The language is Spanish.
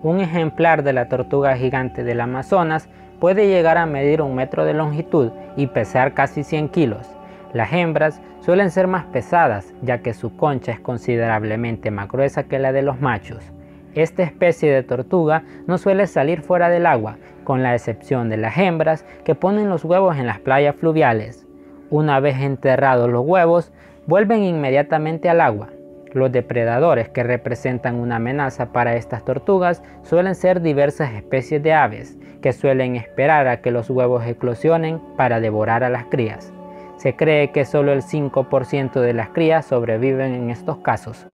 Un ejemplar de la tortuga gigante del Amazonas puede llegar a medir 1 metro de longitud y pesar casi 100 kilos. Las hembras suelen ser más pesadas, ya que su concha es considerablemente más gruesa que la de los machos. Esta especie de tortuga no suele salir fuera del agua, con la excepción de las hembras que ponen los huevos en las playas fluviales. Una vez enterrados los huevos, vuelven inmediatamente al agua. Los depredadores que representan una amenaza para estas tortugas suelen ser diversas especies de aves, que suelen esperar a que los huevos eclosionen para devorar a las crías. Se cree que solo el 5% de las crías sobreviven en estos casos.